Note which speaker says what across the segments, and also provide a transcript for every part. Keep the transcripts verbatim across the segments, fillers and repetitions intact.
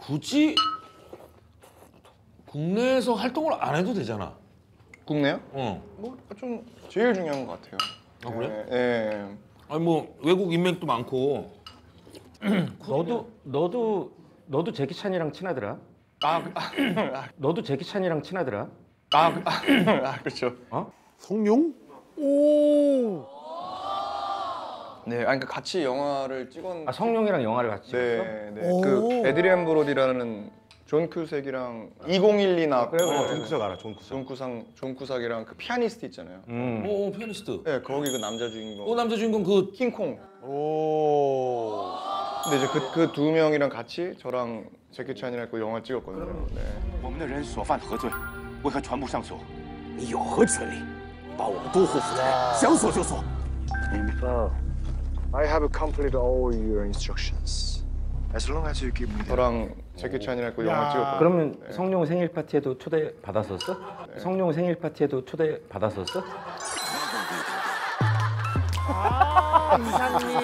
Speaker 1: 굳이 국내에서 활동을 안 해도 되잖아.
Speaker 2: 국내요?
Speaker 1: 어.
Speaker 2: 뭐 좀 제일 중요한 것 같아요.
Speaker 1: 아 그래?
Speaker 2: 예. 예.
Speaker 1: 아니 뭐 외국 인맥도 많고.
Speaker 3: 너도 너도 너도 제키 찬이랑 친하더라.
Speaker 2: 아, 그- 아,
Speaker 3: 너도 제키 찬이랑 친하더라.
Speaker 2: 아, 그- 아, 아 그렇죠.
Speaker 3: 어?
Speaker 4: 성룡? 오.
Speaker 2: 네, 아니 그러니까 같이 영화를 찍었.
Speaker 3: 아 성룡이랑 영화를 같이 찍었어?
Speaker 2: 네, 네.
Speaker 4: 오.
Speaker 2: 그 에드리안 브로디라는 존 큐색이랑 이천십이나
Speaker 3: 그래,
Speaker 4: 어,
Speaker 3: 그래.
Speaker 4: 존 쿠삭 알아, 존 쿠삭.
Speaker 2: 존 쿠삭 존 쿠삭이랑 그 피아니스트 있잖아요.
Speaker 3: 음.
Speaker 1: 오 피아니스트.
Speaker 2: 네, 거기 그 남자 주인공.
Speaker 1: 어 남자 주인공 그
Speaker 2: 킹콩.
Speaker 4: 오.
Speaker 2: 근데 이제 그 그 두 명이랑 같이 저랑 제키 찬이랑 그 영화 찍었거든요. 네.
Speaker 5: 我们的人所犯的何罪，为何全部上诉？你有何权利把我们都护府差想锁就锁？
Speaker 6: Info. I have completed all your instructions. As long as you give me the
Speaker 2: 저랑 제키 찬이랑 그 영화
Speaker 4: 야.
Speaker 2: 찍었거든요.
Speaker 3: 그러면
Speaker 2: 네.
Speaker 3: 성룡 생일 파티에도 초대 받았었어? 성룡 생일 파티에도 초대 받았었어?
Speaker 4: 아, 이상민.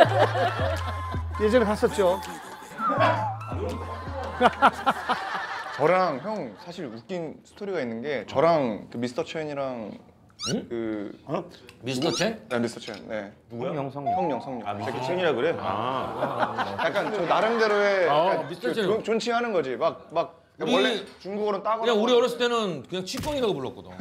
Speaker 4: 예전에 갔었죠.
Speaker 2: 저랑 형 사실 웃긴 스토리가 있는 게 저랑 그 미스터 첸이랑
Speaker 1: 응?
Speaker 2: 그
Speaker 1: 미스터 첸?
Speaker 2: 네, 미스터 첸. 네.
Speaker 3: 성룡 성룡.
Speaker 2: 성룡 성룡.
Speaker 4: 아, 제키 첸이라 그래?
Speaker 2: 아. 약간 저 나름대로의
Speaker 1: 아,
Speaker 2: 약간
Speaker 1: 미스터
Speaker 2: 그
Speaker 1: 첸.
Speaker 2: 존- 존칭하는 거지. 막 막
Speaker 1: 우리-
Speaker 2: 원래 중국어로는 따거나.
Speaker 1: 그냥 우리 어렸을 때는 그냥 치권이라고 불렀거든.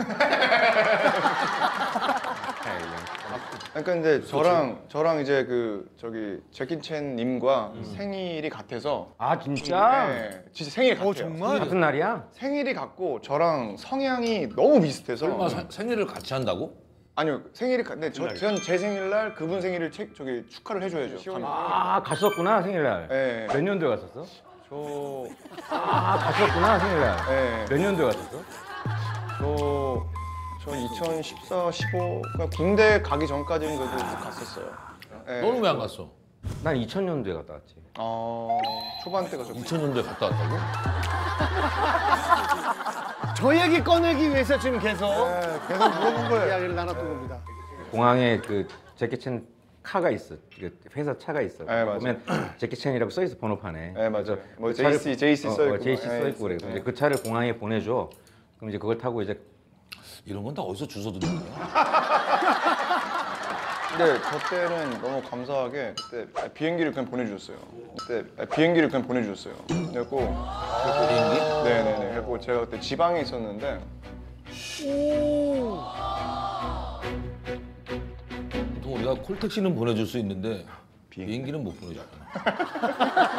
Speaker 2: 그러니까 근데 저랑 저랑 이제 그 저기 제키 첸 님과 생일이 같아서.
Speaker 3: 아 진짜?
Speaker 2: 네, 진짜 생일이 같아요.
Speaker 4: 어, 정말?
Speaker 3: 같은 날이야?
Speaker 2: 생일이 같고 저랑 성향이 너무 비슷해서.
Speaker 1: 설마 사- 생일을 같이 한다고?
Speaker 2: 아니요 생일이 같- 근데 전제 생일날 그분 생일을 책 저기 축하를 해줘야죠. 가면.
Speaker 3: 아 갔었구나 생일날.
Speaker 2: 네.
Speaker 3: 몇 년도에 갔었어?
Speaker 2: 저
Speaker 3: 아 갔었구나 생일날.
Speaker 2: 네.
Speaker 3: 몇 년도에 갔었어?
Speaker 2: 저, 저 이천십사, 십오 그냥 군대 가기 전까지는 그래도 갔었어요. 네.
Speaker 1: 너는 왜 안 갔어?
Speaker 3: 난 이천 년도에 갔다 왔지.
Speaker 2: 어, 초반 때 가셨고.
Speaker 1: 이천 년도에 갔다 왔다고?
Speaker 4: 저 얘기 꺼내기 위해서 지금 계속
Speaker 2: 네, 계속 물어본 거예요.
Speaker 4: 이야기를 나눴던 겁니다.
Speaker 3: 공항에 그 제키 챈 카가 있어. 그 회사 차가 있어.
Speaker 2: 네, 맞아요.
Speaker 3: 보면 제키 챈이라고 써 있어 번호판에.
Speaker 2: 네, 맞아요. 뭐
Speaker 3: 그 차를-
Speaker 2: 제이씨, 제이씨
Speaker 3: 어,
Speaker 2: 써 있고.
Speaker 3: 어, 제이씨
Speaker 2: 네,
Speaker 3: 써 있고 그래.
Speaker 2: 네.
Speaker 3: 이제 그 차를 공항에 보내줘. 그럼 이제 그걸 타고 이제
Speaker 1: 이런 건 다 어디서 주워 듣는 거야?
Speaker 2: 근데 저 때는 너무 감사하게 그때 비행기를 그냥 보내주셨어요. 그때 비행기를 그냥 보내주셨어요. 그래갖고
Speaker 1: 비행기?
Speaker 2: 네네네. 그래갖고 제가 그때 지방에 있었는데
Speaker 1: 보통 우리가 콜택시는 보내줄 수 있는데 비행기는 못 보내줬구나.